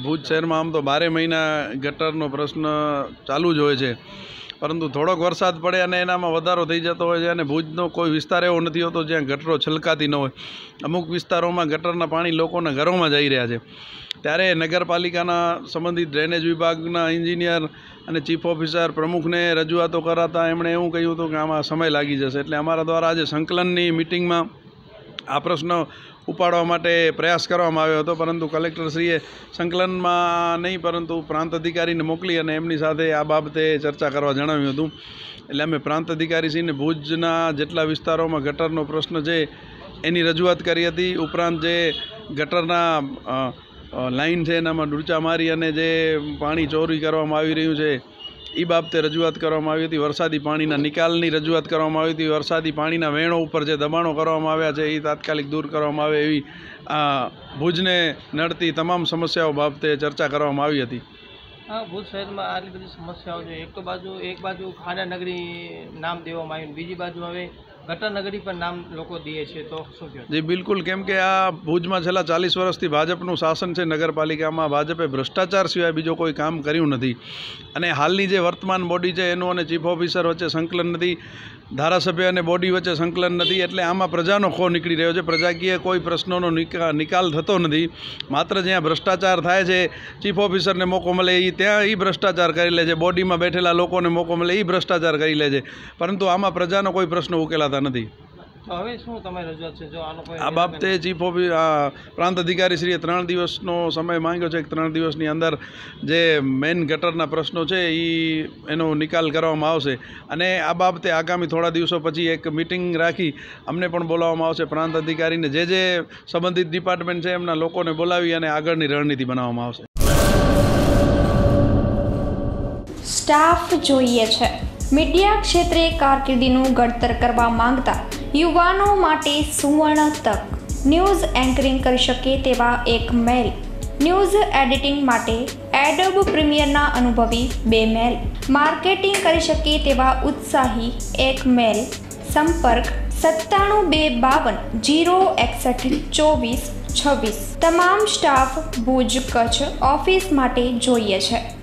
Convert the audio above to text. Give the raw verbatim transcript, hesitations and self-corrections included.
ભુજ શહેરમાં આમ તો બારે મહિના ગટરનો પ્રશ્ન ચાલુ જ હોય છે, પરંતુ થોડોક વરસાદ પડે અને એનામાં વધારો થઈ જતો હોય છે અને ભુજનો કોઈ વિસ્તાર એવો નથી હોતો જ્યાં ગટરો છલકાતી ન હોય. અમુક વિસ્તારોમાં ગટરના પાણી લોકોના ઘરોમાં જઈ રહ્યા છે. ત્યારે નગરપાલિકાના સંબંધિત ડ્રેનેજ વિભાગના એન્જિનિયર અને ચીફ ઓફિસર પ્રમુખને રજૂઆતો કરાતા એમણે એવું કહ્યું હતું કે આમાં સમય લાગી જશે. એટલે અમારા દ્વારા આજે સંકલનની મિટિંગમાં આ પ્રશ્ન ઉપાડવા માટે પ્રયાસ કરવામાં આવ્યો હતો, પરંતુ કલેક્ટરશ્રીએ સંકલનમાં નહીં પરંતુ પ્રાંત અધિકારીને મોકલી અને એમની સાથે આ બાબતે ચર્ચા કરવા જણાવ્યું હતું. એટલે અમે પ્રાંત અધિકારીશ્રીને ભુજના જેટલા વિસ્તારોમાં ગટરનો પ્રશ્ન છે એની રજૂઆત કરી હતી. ઉપરાંત જે ગટરના લાઇન છે એનામાં ડૂચા મારી અને જે પાણી ચોરી કરવામાં આવી રહ્યું છે એ બાબતે રજૂઆત કરવામાં આવી હતી. વરસાદી પાણીના નિકાલની રજૂઆત કરવામાં આવી હતી. વરસાદી પાણીના વેણો ઉપર જે દબાણો કરવામાં આવ્યા છે એ તાત્કાલિક દૂર કરવામાં આવે એવી આ ભુજને નડતી તમામ સમસ્યાઓ બાબતે ચર્ચા કરવામાં આવી હતી. હા, ભુજ શહેરમાં આટલી બધી સમસ્યાઓ છે. એક તો બાજુ એક બાજુ ખાડા નગરી નામ દેવામાં આવ્યું, બીજી બાજુ હવે ગટર નગરી પર નામ લોકો દે છે, તો શું કહે? જી બિલકુલ, કેમ કે આ ભુજમાં છેલ્લા ચાલીસ વર્ષથી ભાજપનું શાસન છે. નગરપાલિકામાં ભાજપે ભ્રષ્ટાચાર સિવાય બીજો કોઈ કામ કર્યું નથી અને હાલની જે વર્તમાન બોડી છે એનું અને ચીફ ઓફિસર વચ્ચે સંકલન નથી, ધારાસભ્ય અને બોડી વચ્ચે સંકલન નથી. એટલે આમાં પ્રજાનો ખો નીકળી રહ્યો છે. પ્રજાકીય કોઈ પ્રશ્નોનો નિકાલ થતો નથી. માત્ર જ્યાં ભ્રષ્ટાચાર થાય છે, ચીફ ઓફિસરને મોકો મળે એ ત્યાં એ ભ્રષ્ટાચાર કરી લે છે, બોડીમાં બેઠેલા લોકોને મોકો મળે એ ભ્રષ્ટાચાર કરી લે છે, પરંતુ આમાં પ્રજાનો કોઈ પ્રશ્ન ઉકેલાતા નથી. હવે શું તમારી રજૂઆત છે? જો આનો કોઈ આ બાબતે ચીફ ઓફિસ પ્રાંત અધિકારીશ્રીએ ત્રણ દિવસનો સમય માંગ્યો છે કે ત્રણ દિવસની અંદર જે મેઇન ગટરના પ્રશ્નો છે એ એનો નિકાલ કરવામાં આવશે અને આ બાબતે આગામી થોડા દિવસો પછી એક મિટિંગ રાખી અમને પણ બોલાવવામાં આવશે. પ્રાંત અધિકારીને જે જે સંબંધિત ડિપાર્ટમેન્ટ છે એમના લોકોને બોલાવી અને આગળની રણનીતિ બનાવવામાં આવશે. સ્ટાફ જોઈએ છે. મીડિયા ક્ષેત્રે કારકિર્દીનું ઘડતર કરવા માંગતા યુવાનો માટે સુવર્ણ તક. ન્યૂઝ એન્કરિંગ કરી શકે તેવા એક મેલ, ન્યૂઝ એડિટિંગ માટે એડોબ પ્રીમિયરના અનુભવી બે મેલ, માર્કેટિંગ કરી શકે તેવા ઉત્સાહી એક મેલ. સંપર્ક સત્તાણું બે બાવન જીરો એકસઠ ચોવીસ છવ્વીસ. તમામ સ્ટાફ ભુજ કચ્છ ઓફિસ માટે જોઈએ છે.